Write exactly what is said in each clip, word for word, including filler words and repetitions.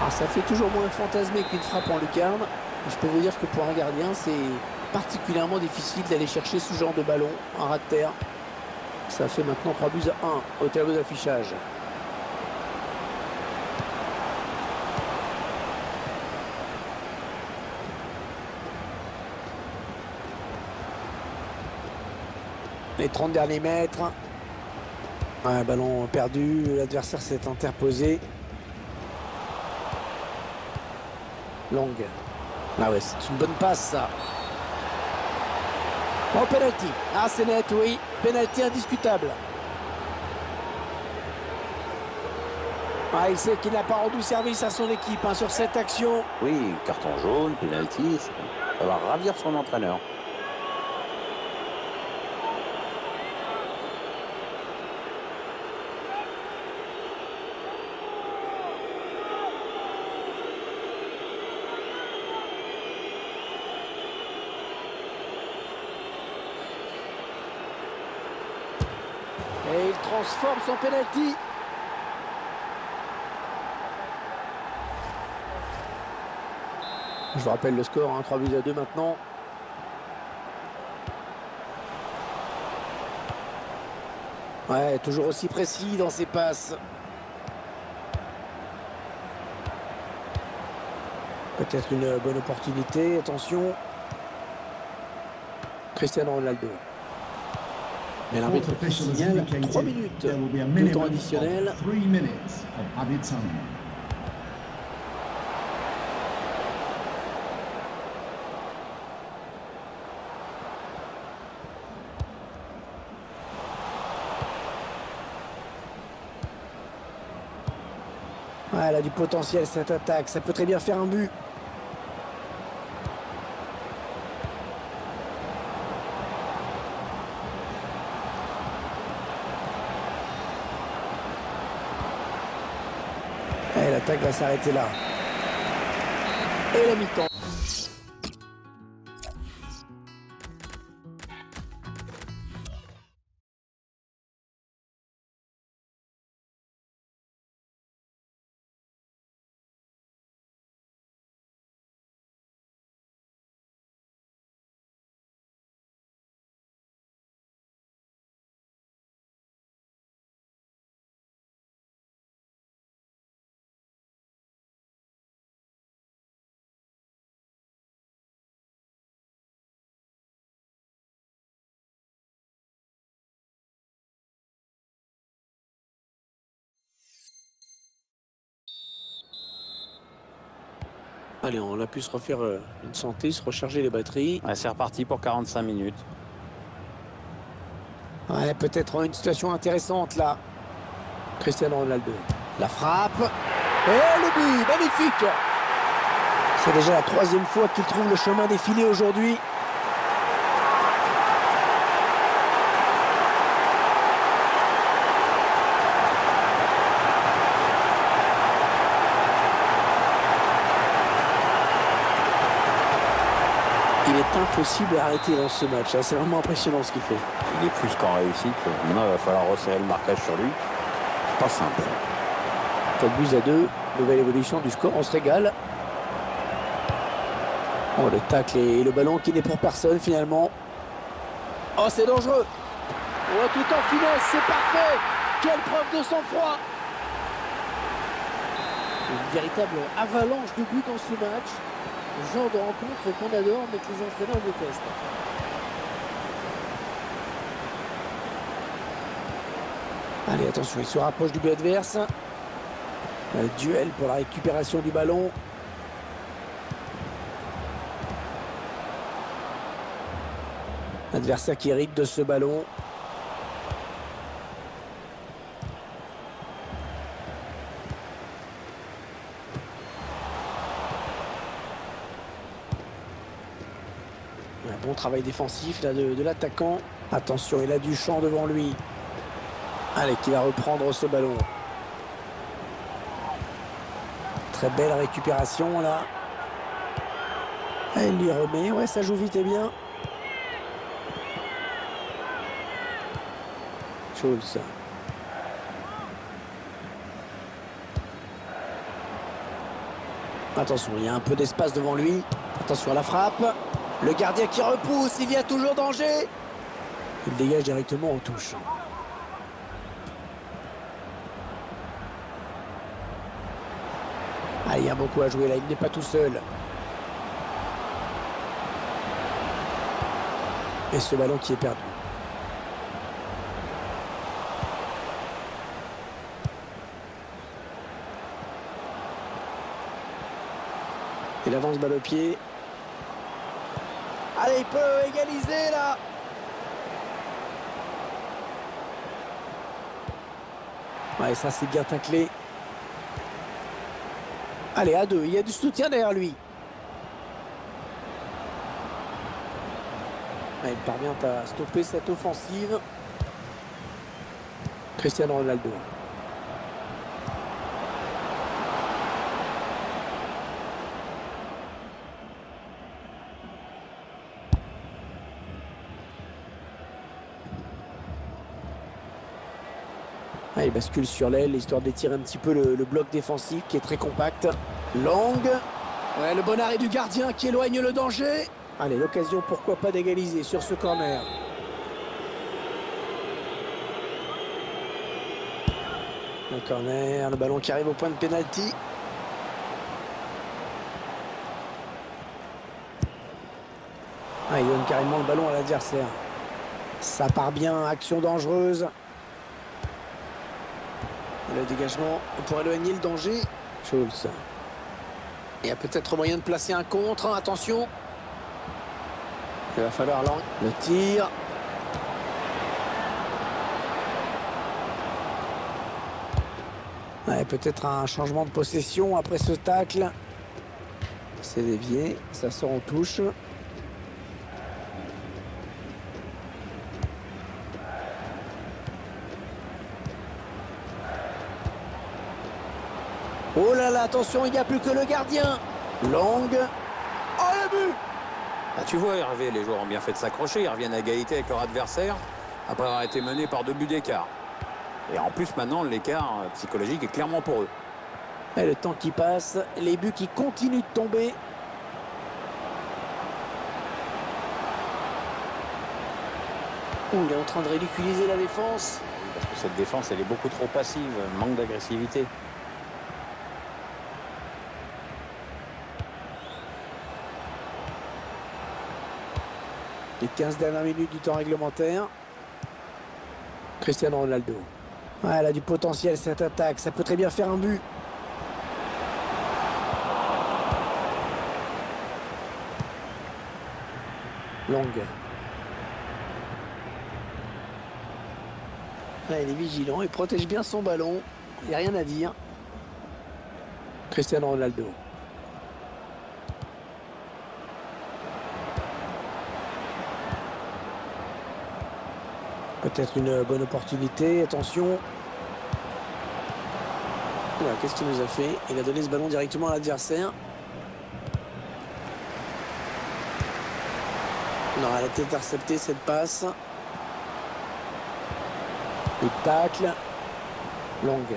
Alors, ça fait toujours moins fantasmer qu'une frappe en lucarne. Je peux vous dire que pour un gardien, c'est particulièrement difficile d'aller chercher ce genre de ballon, un ras de terre. Ça fait maintenant trois buts à un au tableau d'affichage. Les trente derniers mètres. Un ballon perdu, l'adversaire s'est interposé. Long. Ah ouais, c'est une bonne passe ça. Oh, penalty. Ah, c'est net, oui. Penalty indiscutable. Ah, il sait qu'il n'a pas rendu service à son équipe hein, sur cette action. Oui, carton jaune, penalty, ça va ravir son entraîneur. Et il transforme son penalty. Je vous rappelle le score, hein, trois buts à deux maintenant. Ouais, toujours aussi précis dans ses passes. Peut-être une bonne opportunité, attention. Cristiano Ronaldo. Mais l'arbitre signale trois minutes de temps additionnel. Ouais, elle a du potentiel cette attaque, ça peut très bien faire un but. Et l'attaque va s'arrêter là. Et la mi-temps. Allez, on a pu se refaire une santé, se recharger les batteries. Ouais, c'est reparti pour quarante-cinq minutes. Ouais, peut-être une situation intéressante là. Cristiano Ronaldo. La frappe. Et le but, magnifique. C'est déjà la troisième fois qu'il trouve le chemin des filets aujourd'hui. Il est impossible d'arrêter dans ce match. C'est vraiment impressionnant ce qu'il fait. Il est plus qu'en réussite. Maintenant, il va falloir resserrer le marquage sur lui. Pas simple. quatre buts à deux. Nouvelle évolution du score. On se régale. Oh, le tacle et le ballon qui n'est pour personne finalement. Oh, c'est dangereux. Oh, tout en finesse. C'est parfait. Quelle preuve de sang-froid. Une véritable avalanche de buts dans ce match. Le genre de rencontre qu'on adore mais que les entraîneurs détestent. Allez, attention, il se rapproche du but adverse. Un duel pour la récupération du ballon. L'adversaire qui hérite de ce ballon. Un bon travail défensif là, de, de l'attaquant. Attention, il a du champ devant lui. Allez, qui va reprendre ce ballon. Très belle récupération là. Elle lui remet. Ouais, ça joue vite et bien. Schulz. Attention, il y a un peu d'espace devant lui. Attention à la frappe. Le gardien qui repousse, il y a toujours danger. Il dégage directement aux touches. Ah, il y a beaucoup à jouer là, il n'est pas tout seul. Et ce ballon qui est perdu. Il avance balle au pied. Allez, il peut égaliser là. Ouais, ça c'est bien taclé. Allez, à deux, il y a du soutien derrière lui. Ouais, il parvient à stopper cette offensive. Cristiano Ronaldo. Ah, il bascule sur l'aile, histoire d'étirer un petit peu le, le bloc défensif qui est très compact. Longue. Ouais, le bon arrêt du gardien qui éloigne le danger. Allez, l'occasion, pourquoi pas d'égaliser sur ce corner. Le corner, le ballon qui arrive au point de pénalty. Ah, il donne carrément le ballon à l'adversaire. Ça part bien, action dangereuse. Le dégagement pour éloigner le danger. Schulz. Il y a peut-être moyen de placer un contre. Attention. Il va falloir le tir. Ouais, peut-être un changement de possession après ce tacle. C'est dévié. Ça sort en touche. Oh là là, attention, il n'y a plus que le gardien. Longue. Oh, le but! Ah, tu vois, Hervé, les joueurs ont bien fait de s'accrocher. Ils reviennent à égalité avec leur adversaire après avoir été menés par deux buts d'écart. Et en plus, maintenant, l'écart psychologique est clairement pour eux. Et le temps qui passe, les buts qui continuent de tomber. Oh, il est en train de ridiculiser la défense. Parce que cette défense, elle est beaucoup trop passive, manque d'agressivité. Les quinze dernières minutes du temps réglementaire. Cristiano Ronaldo. Ouais, elle a du potentiel cette attaque. Ça peut très bien faire un but. Longue. Ouais, il est vigilant. Il protège bien son ballon. Il n'y a rien à dire. Cristiano Ronaldo. Peut-être une bonne opportunité, attention. Voilà, qu'est-ce qu'il nous a fait? Il a donné ce ballon directement à l'adversaire. Non, elle a été interceptée cette passe. Le tacle. Longue.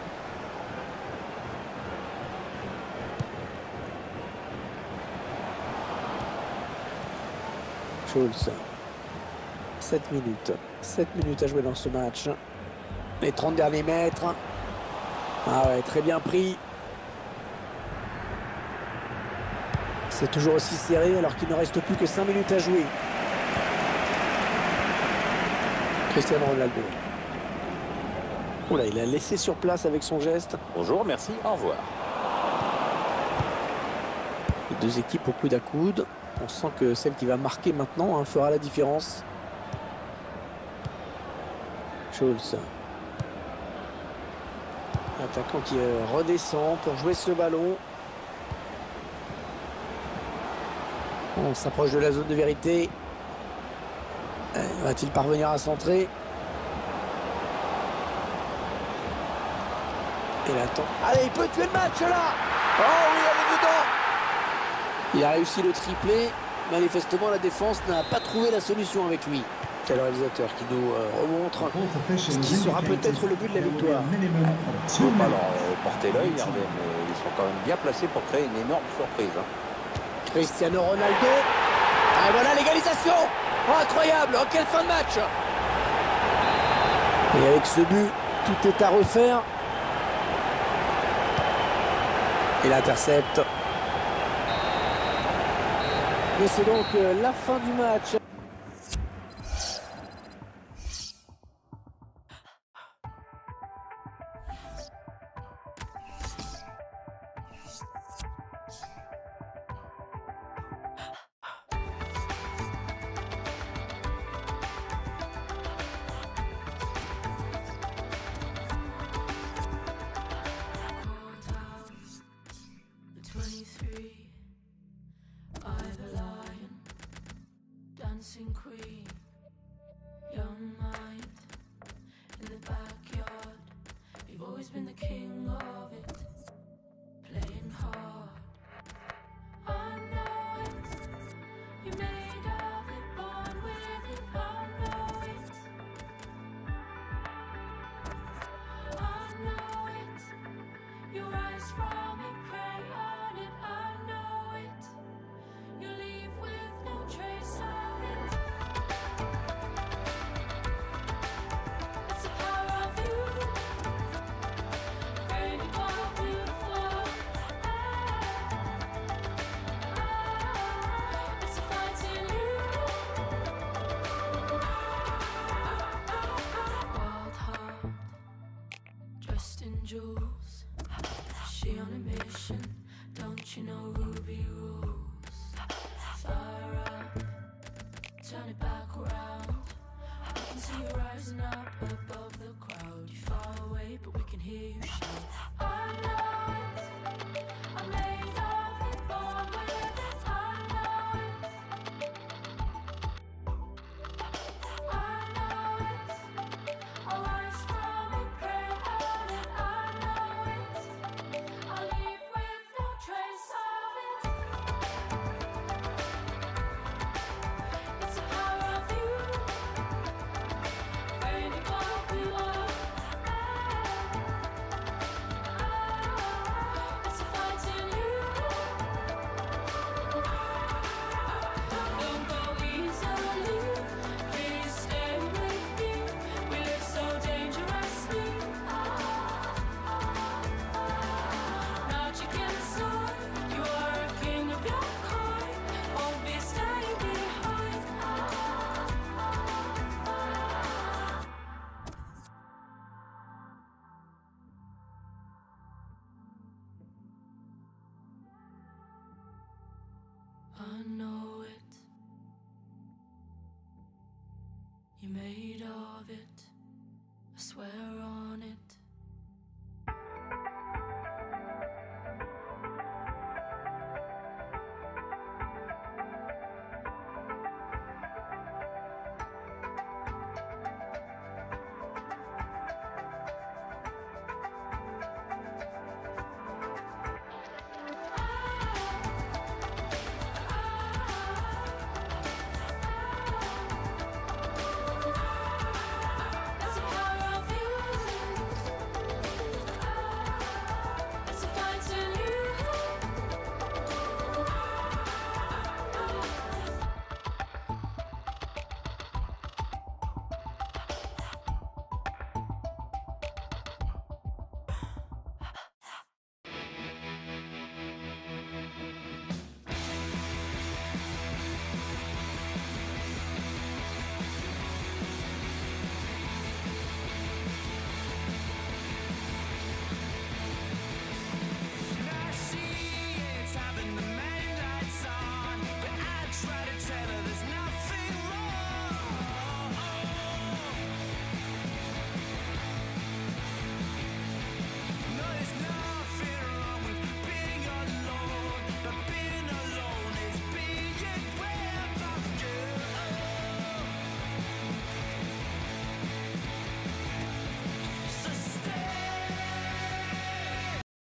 Schulz. sept minutes. sept minutes à jouer dans ce match. Les trente derniers mètres. Ah ouais, très bien pris. C'est toujours aussi serré alors qu'il ne reste plus que cinq minutes à jouer. Cristiano Ronaldo. Oula, il a laissé sur place avec son geste. Bonjour, merci, au revoir. Les deux équipes au coude à coude. On sent que celle qui va marquer maintenant hein, fera la différence. Schulz. Attaquant qui redescend pour jouer ce ballon. On s'approche de la zone de vérité. Va-t-il parvenir à centrer? Il attend. Allez, il peut tuer le match là. Oh oui, elle est dedans. Il a réussi le triplé. Manifestement, la défense n'a pas trouvé la solution avec lui. C'est le réalisateur qui nous euh, remontre ce qui sera peut-être le but de la victoire. Il ne faut pas leur euh, porter l'œil, Hervé, mais ils sont quand même bien placés pour créer une énorme surprise. Hein. Cristiano Ronaldo. Et voilà l'égalisation. Oh, incroyable. Oh, quelle fin de match. Et avec ce but, tout est à refaire. Il intercepte. Et c'est donc euh, la fin du match. Dancing queen, young mind in the backyard. You've always been the king of it, playing hard. I know it, you're made of it, born with it. I know it, I know it. You rise from it, pray on it. I know it, you leave with no trace of it. It's the power of you, great and wild, beautiful. It's a fight in you, wild heart, dressed in jewels. She on a mission, don't you know Ruby rules? Fire up, turn it back around. We can see you rising up above the crowd. You're far away, but we can hear you shout.